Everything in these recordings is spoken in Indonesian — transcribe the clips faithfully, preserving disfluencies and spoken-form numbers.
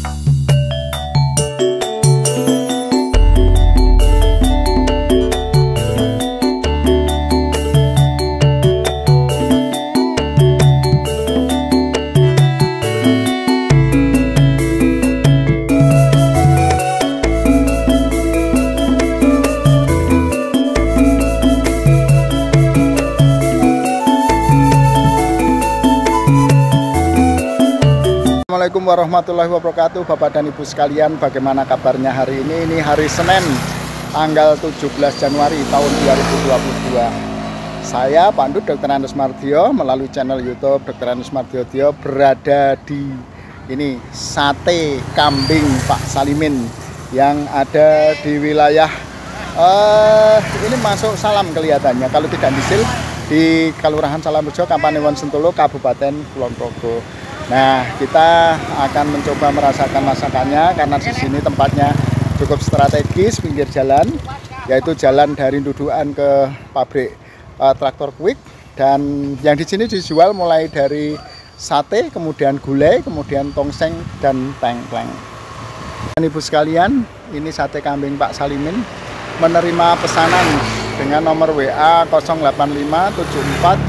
Assalamualaikum warahmatullahi wabarakatuh, Bapak dan Ibu sekalian. Bagaimana kabarnya hari ini? Ini hari Senin tanggal tujuh belas Januari tahun dua ribu dua puluh dua. Saya Pandut Dokter Andes Mardiono melalui channel YouTube Dokter Andes Mardiono berada di ini sate kambing Pak Salimin yang ada di wilayah uh, ini masuk Salam kelihatannya kalau tidak disil di Kelurahan Salamrejo, Kapanewon Sentolo, Kabupaten Kulon Progo. Nah, kita akan mencoba merasakan masakannya karena di sini tempatnya cukup strategis, pinggir jalan, yaitu jalan dari Dudukan ke pabrik uh, traktor Kwik. Dan yang di sini dijual mulai dari sate, kemudian gulai, kemudian tongseng dan tengkleng. Dan Ibu sekalian, ini sate kambing Pak Salimin menerima pesanan dengan nomor W A nol delapan lima tujuh empat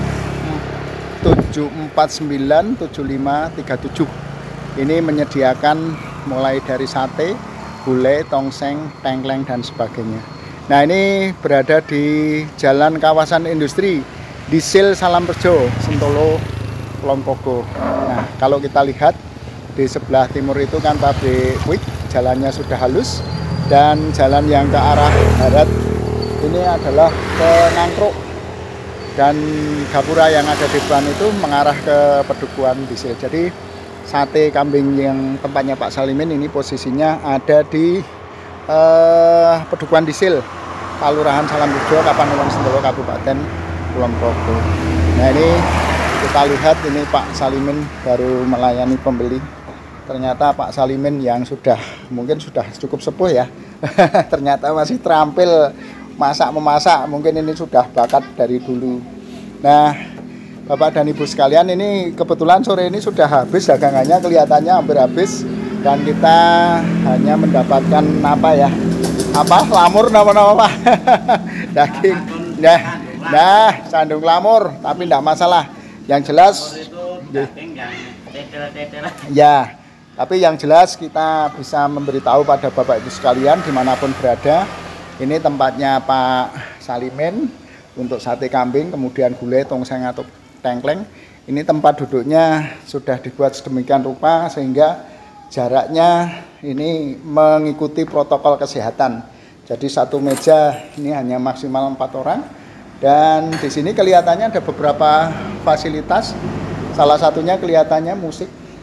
tujuh empat sembilan tujuh lima tiga tujuh. Ini menyediakan mulai dari sate, gulai, tongseng, tengkleng dan sebagainya. Nah, ini berada di Jalan Kawasan Industri di Sil Salamrejo, Sentolo, Kulon Progo. Nah, kalau kita lihat di sebelah timur itu kan pabrik Kwik, jalannya sudah halus, dan jalan yang ke arah barat ini adalah ke Ngangkruk. Dan gapura yang ada di depan itu mengarah ke Pedukuhan Disil. Jadi sate kambing yang tempatnya Pak Salimin ini posisinya ada di eh, Pedukuhan Disil, Kelurahan Salamrejo, Kapanewon Sentolo, Kabupaten Kulon Progo. Nah, ini kita lihat ini Pak Salimin baru melayani pembeli. Ternyata Pak Salimin yang sudah mungkin sudah cukup sepuh ya, ternyata masih terampil masak memasak, mungkin ini sudah bakat dari dulu. Nah, Bapak dan Ibu sekalian, ini kebetulan sore ini sudah habis dagangannya, kelihatannya hampir habis, dan kita hanya mendapatkan apa ya, apa lamur nama-nama Pak daging. Nah, nah sandung lamur, tapi tidak masalah. Yang jelas ya, tapi yang jelas kita bisa memberitahu pada Bapak Ibu sekalian dimanapun berada. Ini tempatnya Pak Salimin untuk sate kambing, kemudian gulai, tongseng atau tengkleng. Ini tempat duduknya sudah dibuat sedemikian rupa sehingga jaraknya ini mengikuti protokol kesehatan. Jadi satu meja ini hanya maksimal empat orang. Dan di sini kelihatannya ada beberapa fasilitas. Salah satunya kelihatannya musik.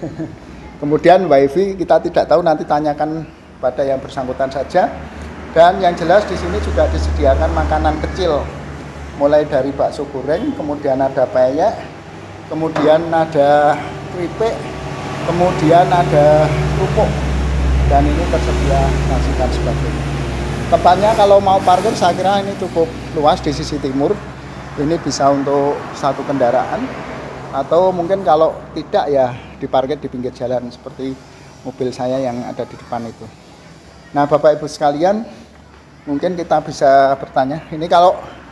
Kemudian wifi kita tidak tahu, nanti tanyakan pada yang bersangkutan saja. Dan yang jelas di sini juga disediakan makanan kecil, mulai dari bakso goreng, kemudian ada peyek, kemudian ada keripik, kemudian ada kerupuk, dan ini tersedia nasi dan sebagainya. Tepatnya kalau mau parkir saya kira ini cukup luas di sisi timur. Ini bisa untuk satu kendaraan, atau mungkin kalau tidak ya diparkir di pinggir jalan seperti mobil saya yang ada di depan itu. Nah, Bapak Ibu sekalian, mungkin kita bisa bertanya, ini kalau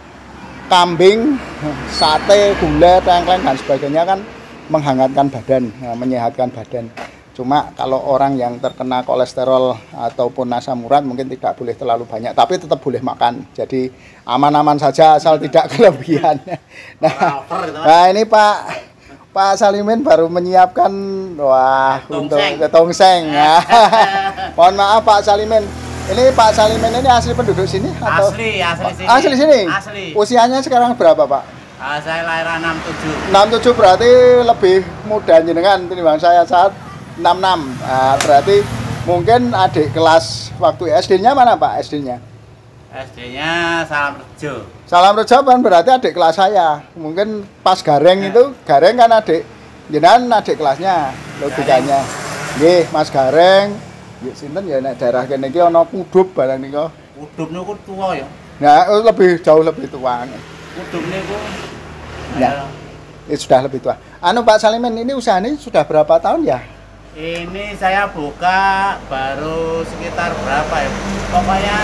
kambing, sate, gulai, tengkleng dan sebagainya kan menghangatkan badan, ya, menyehatkan badan. Cuma kalau orang yang terkena kolesterol ataupun asam urat mungkin tidak boleh terlalu banyak, tapi tetap boleh makan. Jadi aman-aman saja asal tidak kelebihan. Nah, nah ini Pak Pak Salimin baru menyiapkan wah untuk tongseng. Ya. Mohon maaf Pak Salimin. Ini Pak Salimin ini asli penduduk sini atau asli asli sini? Asli sini. Asli. Usianya sekarang berapa, Pak? Uh, saya lahiran enam tujuh. enam tujuh berarti lebih muda jenengan timbang saya saat enam enam. Nah, berarti mungkin adik kelas waktu S D-nya mana, Pak? S D-nya? S D-nya Salamrejo. Salamrejo kan berarti adik kelas saya. Mungkin pas Gareng ya. Itu Gareng kan adik jenengan adik kelasnya logikanya. Nggih, Mas Gareng. Ya sinten ya nek daerah kene iki ana Kudup barang niku. Kudup niku tua ya. Nah, lebih jauh lebih tua. Kudup niku ya. Ya sudah lebih tua. Anu Pak Salimin ini usaha ini sudah berapa tahun ya? Ini saya buka baru sekitar berapa ya? Pokoknya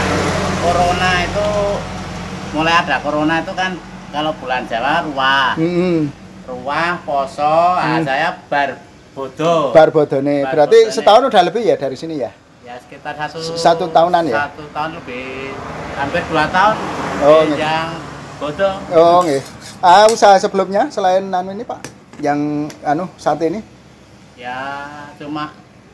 corona itu mulai ada corona itu kan kalau bulan Jawa ruah, Hmm. ruah poso, nah, Hmm. saya bar bodo. Bar bodone. Bar Berarti bodone. setahun udah lebih ya dari sini ya? Ya sekitar satu Satu tahunan ya? Satu tahun lebih, hampir dua tahun. Oh, di gitu. yang bodo. Oh, nggih. Ah, usaha sebelumnya selain anu ini, Pak, yang anu sate ini? Ya cuma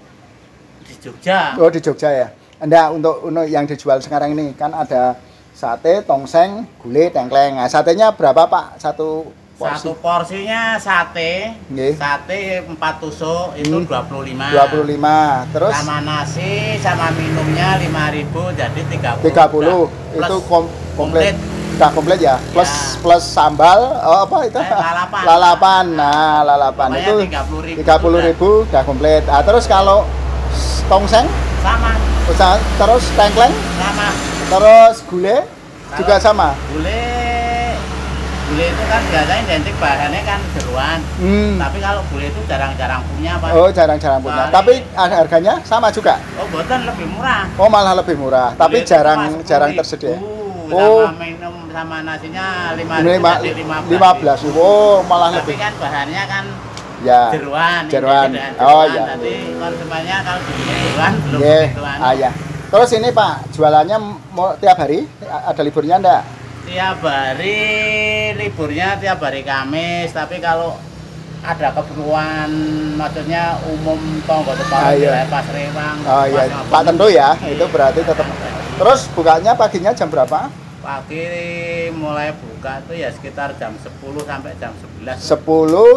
di Jogja. Oh, di Jogja ya. Anda untuk, untuk yang dijual sekarang ini kan ada sate, tongseng, gulai, tengkleng. Nah, satenya berapa, Pak? Satu porsi? Satu porsinya sate, Nggih. sate empat tusuk itu Hmm. dua puluh lima. dua puluh lima. Terus Sama nasi, sama minumnya lima ribu jadi tiga puluh. tiga puluh. Udah, Itu plus kom komplit. komplit. Udah komplit ya. Plus Ya. plus sambal, oh apa itu? Eh, lalapan. Lalapan. Nah, lalapan Pokoknya itu tiga puluh ribu. tiga puluh ribu udah komplit. Ah, terus kalau s- tongseng, Sama, usaha- terus tengkleng, sama. terus gulai juga Kalau sama. Gulai, gulai itu kan biasanya identik bahannya kan jeruan. Hmm. Tapi kalau gulai itu jarang-jarang punya, Pak. Oh, jarang-jarang punya. Paling- Tapi ada harganya sama juga. Oh, boten lebih murah. Oh, malah lebih murah. Tapi Gulai itu jarang cuma jarang sepuluh tersedia. ribu, Oh. Sama minum sama nasinya lima Ini ribu lima, jadi lima belas. Oh, malah Tapi lebih. kan bahannya kan Ya. jeruan. Jeruan. Ini Oh, jeruan. iya. Jadi konsumennya kalau beli jeruan belum Nggih. begitu anu. Ah, ya. Terus ini Pak, jualannya mau tiap hari? A- Ada liburnya enggak? Tiap hari liburnya tiap hari Kamis, tapi kalau ada keperluan maksudnya umum tonggo depan Ah, iya. pas rewang. Oh iya, pas Pak ngabung. tentu ya. Iya. Itu berarti tetap. Terus bukanya paginya jam berapa? Pagi mulai buka tuh ya sekitar jam sepuluh sampai jam sebelas. sepuluh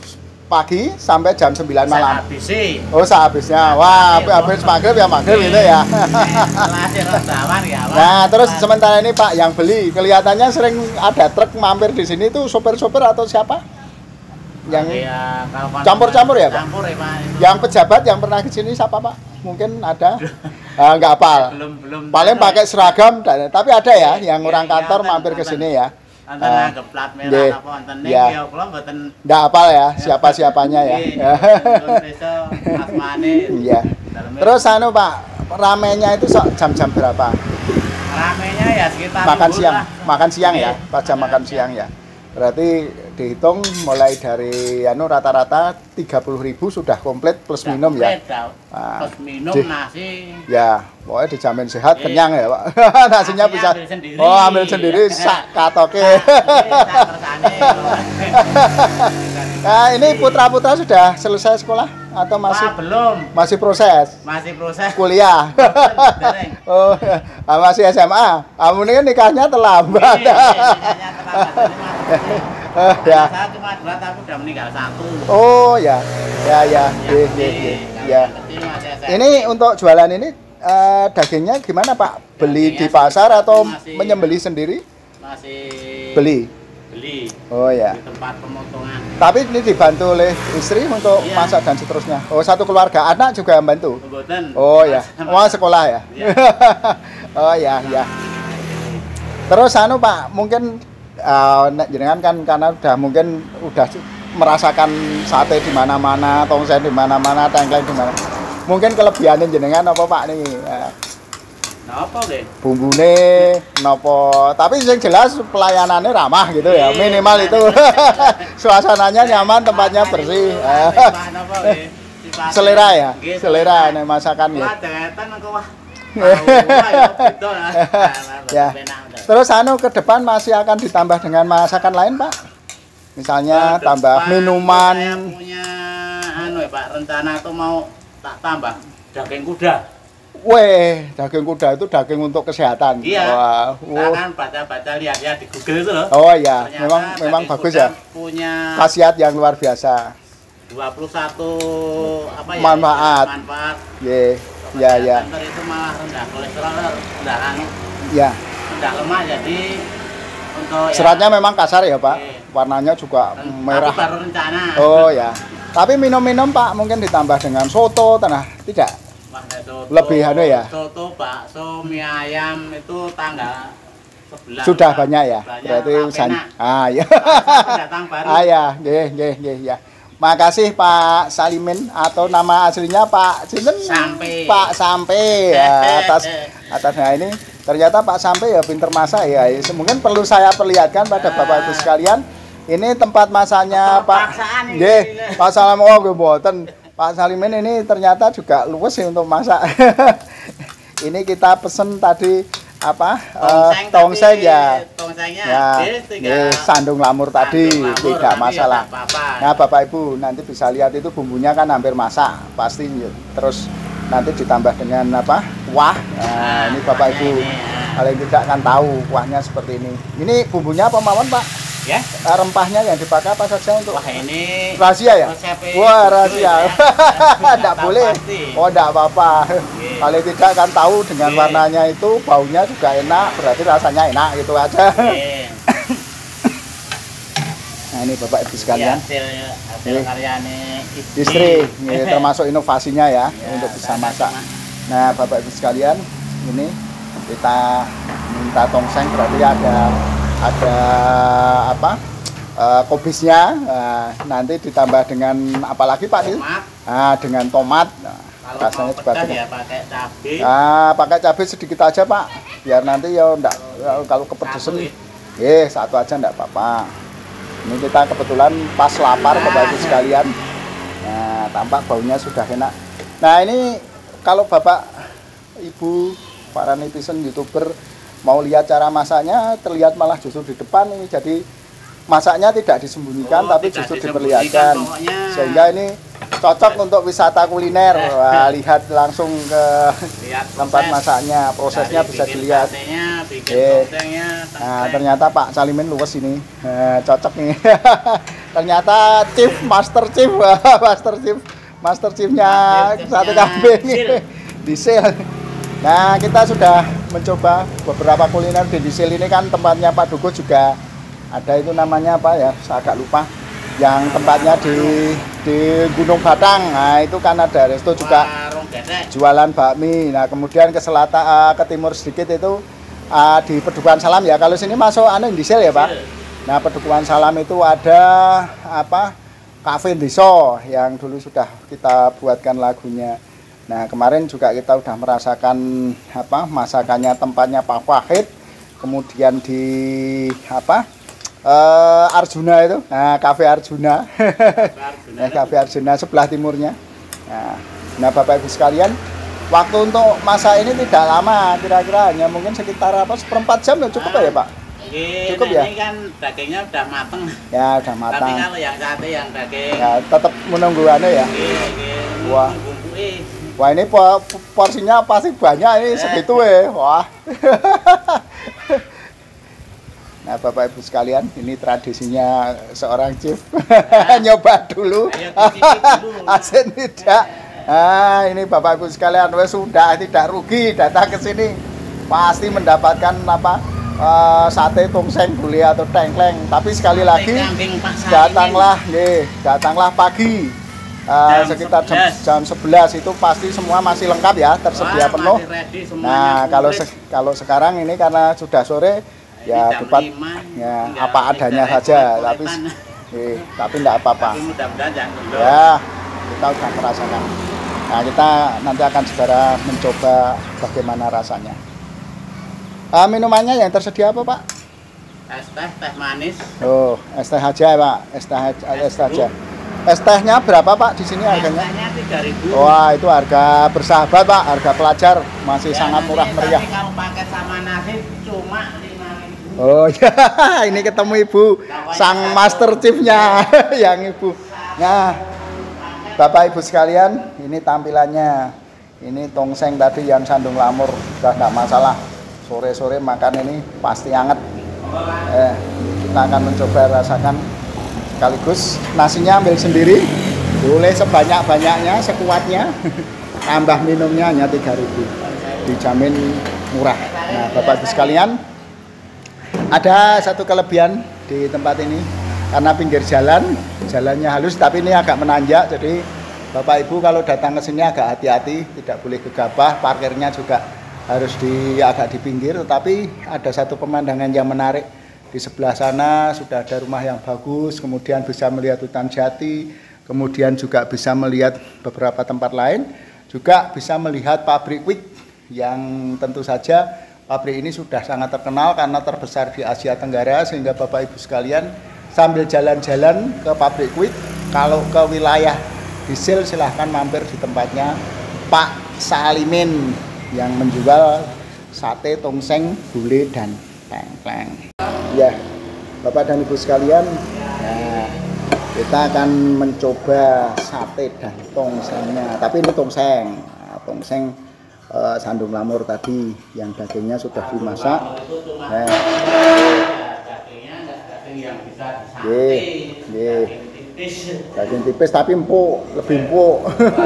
pagi sampai jam sembilan malam. Habisi. Oh, sehabisnya. Wah, Habis. habis maghrib ya maghrib itu ya. Setelah restoran ya, Pak. Nah, terus sementara ini Pak yang beli, kelihatannya sering ada truk mampir di sini tuh sopir-sopir atau siapa? Yang ya, kalau konsumen- campur-campur ya, Pak? Campur ya, Pak. Itu yang pejabat yang pernah ke sini siapa, Pak? Mungkin ada? Ah, nggak hafal. belum belum Paling pakai seragam, dan- tapi ada ya yang Iya, orang iya, kantor kan, mampir ke kan. sini ya. Anten Ah, anggap plat nggih. merah apa wonten Iya. niki ya kula mboten Nggak hafal ya siapa-siapanya ya. Desa asmane. Iya. Terus anu Pak, ramenya itu sok jam-jam berapa? ramenya ya sekitar Makan lembur siang, lah. makan siang ya, Nggih, pas jam makan siang ya. Berarti dihitung mulai dari anu rata-rata tiga puluh ribu sudah komplit plus Udah minum ya. komplit, dah. Ah, Plus minum di- nasi. Ya, pokoknya dijamin sehat, Iya. kenyang ya Pak. Nasinya Nasinya bisa. ambil sendiri. Oh, ambil sendiri sak katoke. Nah, ini tak kersane. Nah, ini putra-putra sudah selesai sekolah atau masih Wah, belum. masih proses Masih proses. kuliah? Dereng. Oh, ah, masih S M A. Kamu ini kan nikahnya terlambat. Iya, nikahnya terlambat. Jadi, Mas, Oh, ya. anak saya cuma dua tapi udah meninggal satu. Oh, ya. Ya, ya. Yang Ye, ye, kecil, ye. kalau Ya. yang kecil masih S M P. Ini untuk jualan ini eh, dagingnya gimana, Pak? Beli di Dagingnya pasar atau masih- menyembelih sendiri? masih Beli. beli Oh, ya. di tempat pemotongan. Tapi ini dibantu oleh istri untuk Iya. masak dan seterusnya. Oh, satu keluarga. Anak juga membantu. Kebetulan. Oh ya, mau sekolah ya? Iya. Oh ya, ya. Terus anu Pak, mungkin eh, nek jenengan kan karena udah mungkin udah merasakan sate di mana-mana, tongseng di mana-mana, tengkleng di mana. Mungkin kelebihannya jenengan apa Pak nih? Eh, Nah, apa deh? bumbune nopo, tapi yang jelas pelayanannya ramah gitu ya, Iya, minimal itu. Suasananya nyaman, tempatnya bersih. Eh, selera ya, selera nih masakan ya. Ya. Terus anu ke depan masih akan ditambah dengan masakan lain, Pak? Misalnya tambah minuman. Saya punya anu ya, Pak, rencana tuh mau tak tambah daging kuda. Weh, daging kuda itu daging untuk kesehatan. Iya. Wah, Saya wuh. kan baca-baca lihat-lihat di Google itu loh. Oh iya, Ternyata memang memang daging bagus kuda ya. Punya Khasiat yang luar biasa. dua puluh satu apa ya? Manfaat. Manfaat. Ye, ya ya, Kanker itu malah rendah kolesterol, rendah anu, ya. rendah lemak jadi untuk ya, Seratnya memang kasar ya, Pak. Iya. Warnanya juga ren- merah. Tapi baru rencana. Oh ya. Tapi minum-minum Pak mungkin ditambah dengan soto, tanah tidak? Wah, soto, Lebih anu ya? Soto, bakso, mie ayam itu tanggal sebelas. Sudah banyak ya. Banyak, Berarti rapi usahanya. enak. Ah ya. Pasar pendatang baru. Ah ya, nggih nggih nggih ya. Makasih Pak Salimin atau nama aslinya Pak Sinten? Sampai. Pak Sampai ya, atas atasnya ini ternyata Pak Sampai ya pinter masak ya. Mungkin perlu saya perlihatkan pada Bapak Ibu sekalian. Ini tempat masaknya Pak. Nggih, Pak Salam oh nggih mboten. Pak Salimin ini ternyata juga luwes sih untuk masak. Ini kita pesen tadi apa tongseng, uh, tongseng ya, tongsengnya ya, ya sandung lamur tadi sandung lamur, tidak masalah. Ya, nah Bapak Ibu nanti bisa lihat itu bumbunya kan hampir masak pasti, terus nanti ditambah dengan apa kuah. Nah, nah ini Bapak Ibu paling tidak akan tahu kuahnya seperti ini. Ini bumbunya apa mawon Pak? Ya, rempahnya yang dipakai apa saja untuk? Wah ini rahasia ya? Wah rahasia, tidak boleh. Oh tidak apa-apa. Kalau tidak kan tahu dengan Oke. warnanya itu baunya juga enak, berarti rasanya enak itu aja. Nah ini Bapak Ibu sekalian. Hasil, hasil karyanya istri, istri. Ini termasuk inovasinya ya, ya untuk bisa masak. Nah Bapak Ibu sekalian, ini kita minta tongseng berarti ada ada apa uh, kubisnya, uh, nanti ditambah dengan apalagi Pak Nil? Ah, dengan tomat. Nah, rasanya juga ya pakai cabai. Ah, pakai cabai sedikit aja Pak, biar nanti ya enggak kalau kepedesan. Eh, satu aja enggak apa-apa. Ini kita kebetulan pas lapar Bapak Ibu sekalian. Nah, tampak baunya sudah enak. Nah, ini kalau Bapak Ibu para netizen YouTuber mau lihat cara masaknya, terlihat malah justru di depan ini. Jadi masaknya tidak disembunyikan oh, tapi justru diperlihatkan. Sehingga ini cocok untuk wisata kuliner. Wah, lihat langsung ke lihat tempat masaknya, prosesnya bisa dilihat. Eh. Nah, ternyata Pak Salimin luwes ini. Nah, cocok nih. Ternyata chief, master chief, master chief, master chiefnya sate kambing di sel. Nah, kita sudah mencoba beberapa kuliner di Disil ini kan tempatnya Pak Dugo juga ada itu namanya apa ya, saya agak lupa. Yang tempatnya di di Gunung Batang. Nah, itu kan ada resto juga jualan bakmi. Nah, kemudian ke selatan uh, ke timur sedikit itu uh, di Pedukuhan Salam ya. Kalau sini masuk anu Disil ya, Pak. Nah, Pedukuhan Salam itu ada apa? Cafe Deso yang dulu sudah kita buatkan lagunya. Nah kemarin juga kita udah merasakan apa masakannya tempatnya Pak Wahid, kemudian di apa uh, Arjuna itu, nah Cafe Arjuna, nah Cafe Arjuna sebelah timurnya. Nah, nah Bapak Ibu sekalian, waktu untuk masak ini tidak lama, kira-kira hanya mungkin sekitar apa seperempat jam ya cukup ya Pak? Gini, cukup ya? Ini kan dagingnya udah mateng. Ya udah matang. Tapi kalau yang sate yang daging. Ya tetap menunggu anu ya. Gini, Wah. Wah ini porsinya pasti banyak ini segitu ya. Wah. Nah Bapak Ibu sekalian, ini tradisinya seorang chief. Nah, nyoba dulu. Asin tidak. Nah ini Bapak Ibu sekalian, wes sudah tidak rugi datang ke sini. Pasti mendapatkan apa uh, sate tongseng gulai atau tengkleng. Tapi sekali lagi datanglah, nih, datanglah pagi. Uh, jam sekitar jam, jam sebelas itu pasti semua masih lengkap ya, tersedia Wah, penuh. Ready, nah kalau se kalau sekarang ini karena sudah sore nah, ya dapat ya apa adanya saja, tapi eh, tapi tidak apa-apa. Ya kita sudah merasakan. Nah kita nanti akan segera mencoba bagaimana rasanya. Uh, minumannya yang tersedia apa Pak? Es teh, teh manis. Oh es teh aja Pak, es teh, es teh aja. Es tehnya berapa Pak di sini harganya? Es tehnya tiga ribu. Wah, itu harga bersahabat Pak, harga pelajar masih ya, sangat murah meriah. Tapi kalau pakai sama nasi cuma lima ribu. Oh ya, ini ketemu Ibu sang master chief-nya yang Ibu. Nah, Bapak Ibu sekalian, ini tampilannya. Ini tongseng tadi yang sandung lamur, sudah enggak masalah. Sore-sore makan ini pasti hangat. Eh, kita akan mencoba rasakan. Sekaligus nasinya ambil sendiri, boleh sebanyak-banyaknya, sekuatnya. Tambah minumnya hanya tiga ribu, dijamin murah. Nah Bapak Ibu sekalian, ada satu kelebihan di tempat ini, karena pinggir jalan, jalannya halus tapi ini agak menanjak. Jadi Bapak Ibu kalau datang ke sini agak hati-hati, tidak boleh gegabah, parkirnya juga harus di agak di pinggir. Tetapi ada satu pemandangan yang menarik. Di sebelah sana sudah ada rumah yang bagus, kemudian bisa melihat hutan jati, kemudian juga bisa melihat beberapa tempat lain, juga bisa melihat pabrik Kwik yang tentu saja pabrik ini sudah sangat terkenal karena terbesar di Asia Tenggara, sehingga Bapak Ibu sekalian sambil jalan-jalan ke pabrik Kwik, kalau ke wilayah Disil silahkan mampir di tempatnya Pak Salimin yang menjual sate, tongseng, gulai, dan tengkleng. Ya, Bapak dan Ibu sekalian, nah, kita akan mencoba sate dan tongsengnya. Tapi ini tongseng, nah, tongseng eh, sandung lamur tadi yang dagingnya sudah dimasak. Nah, Ye, ye. Daging tipis tapi empuk, lebih empuk.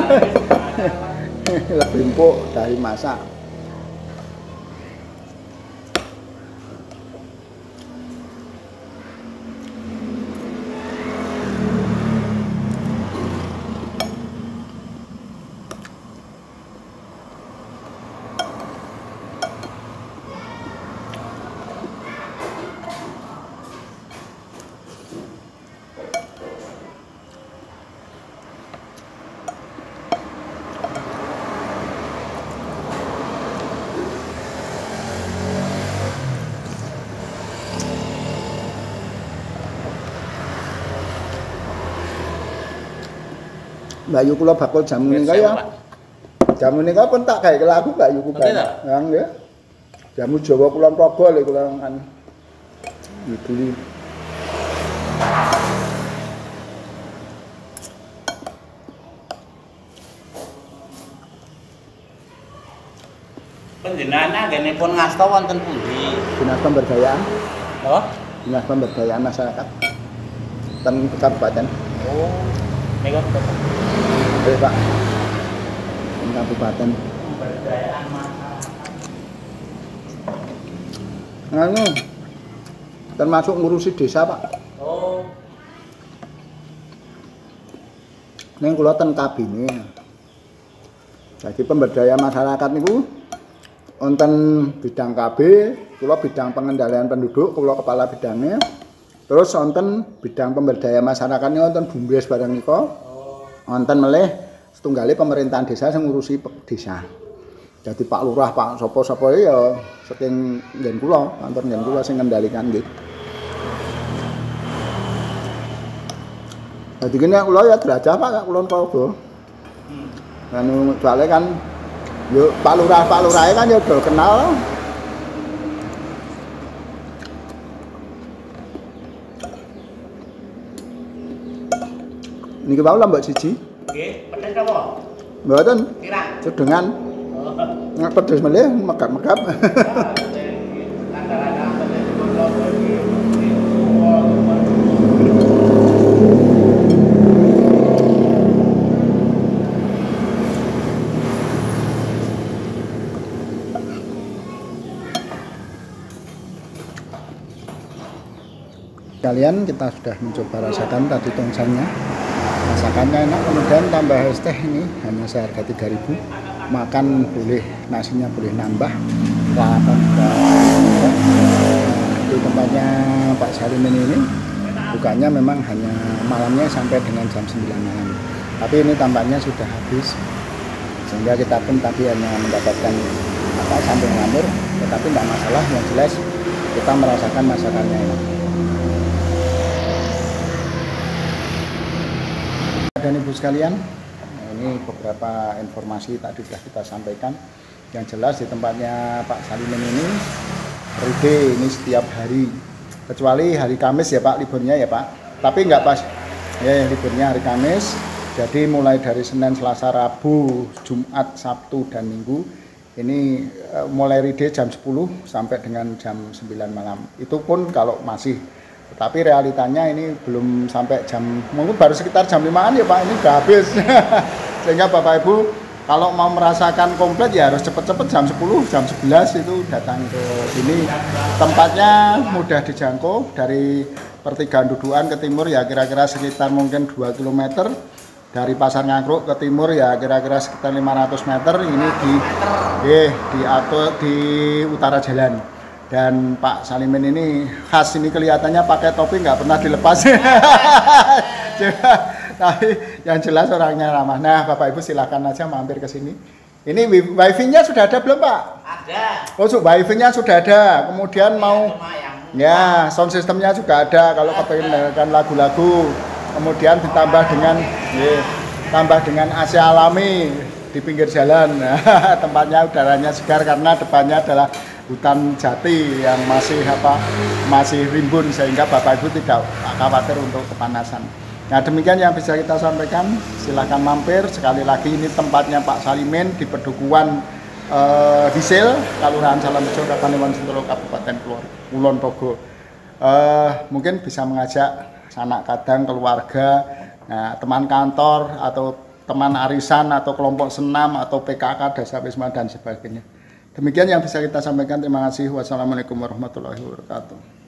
Lebih empuk dari masak. Mbak Yu kula bakul jamu nika ya. Jamu nika pun tak gawe lagu Mbak Yu kuwi. Yang ya. Jamu Jawa Kulon Progo lho kula kan. Dibeli. Panjenengan anggenipun ngasta wonten pundi? Dinas Pemberdayaan. Oh, Dinas Pemberdayaan Masyarakat. Ten Kabupaten. oh. Nika Eh Pak, ini kabupaten. pemberdayaan masyarakat. Nganu, termasuk ngurusi desa Pak. Oh, Neng kula ten kabine. Jadi pemberdayaan masyarakat niku wonten bidang K B, kula bidang pengendalian penduduk, kula kepala bidangnya. Terus wonten bidang pemberdayaan masyarakatnya wonten Bumbes bareng nika. Wonten melih setunggali pemerintahan desa sing ngurusi desa. Jadi Pak Lurah, Pak sapa-sapa ya saking nggen kula, kantor nggen kula sing ngendalikan nggih. Dadi kene kula ya derajat Pak Kak Kulon Progo. Anu soalé kan yo Pak Lurah, Pak Lurahe kan ya do kenal. Niki wae lah Mbak siji. nggih, pedes apa? Mboten. Kira. Sedengan. Oh. Nek pedes melih megap-megap. Kalian kita sudah mencoba rasakan tadi tongsengnya. Masakannya enak, kemudian tambah es teh ini hanya seharga tiga ribu. Makan boleh, nasinya boleh nambah. Lalapan juga. Nah, di tempatnya Pak Salimin ini bukanya memang hanya malamnya sampai dengan jam sembilan malam. Tapi ini tampaknya sudah habis. Sehingga kita pun tadi hanya mendapatkan apa sambal lamur, tetapi tidak masalah, yang jelas kita merasakan masakannya enak. Dan Ibu sekalian, ini beberapa informasi tadi sudah kita sampaikan. Yang jelas di tempatnya Pak Salimin ini Ride ini setiap hari, kecuali hari Kamis ya Pak, liburnya ya Pak. Tapi nggak pas, ya liburnya hari Kamis. Jadi mulai dari Senin, Selasa, Rabu, Jumat, Sabtu, dan Minggu ini uh, mulai Ride jam sepuluh sampai dengan jam sembilan malam. Itu pun kalau masih. Tapi realitanya ini belum sampai jam, mungkin baru sekitar jam limaan ya Pak, ini udah habis. Sehingga Bapak Ibu kalau mau merasakan komplit ya harus cepet-cepet jam sepuluh, jam sebelas itu datang ke sini. Tempatnya mudah dijangkau, dari pertigaan Dudukan ke timur ya kira-kira sekitar mungkin dua kilometer. Dari Pasar Ngangkruk ke timur ya kira-kira sekitar lima ratus meter. Ini di eh, di atau di utara jalan. Dan Pak Salimin ini khas, ini kelihatannya pakai topi nggak pernah dilepas. Tapi Yang jelas orangnya ramah. Nah, Bapak Ibu silakan aja mampir ke sini. Ini wifi-nya sudah ada belum, Pak? Ada. Oh, wifi-nya sudah ada. Kemudian mau yang ya, sound systemnya juga ada. Kalau kepengen mendengarkan lagu-lagu, kemudian ditambah dengan ya, tambah dengan A C alami di pinggir jalan. Tempatnya udaranya segar karena depannya adalah hutan jati yang masih apa masih rimbun sehingga Bapak Ibu tidak khawatir untuk kepanasan. Nah, demikian yang bisa kita sampaikan. Silahkan mampir. Sekali lagi ini tempatnya Pak Salimin di Pedukuhan uh, Hisil, Kelurahan Salamrejo, Kabupaten Sentolo, Kabupaten Kulon Progo. Uh, mungkin bisa mengajak sanak kadang, keluarga, nah, teman kantor atau teman arisan atau kelompok senam atau P K K, Dasawisma dan sebagainya. Demikian yang bisa kita sampaikan. Terima kasih. Wassalamualaikum warahmatullahi wabarakatuh.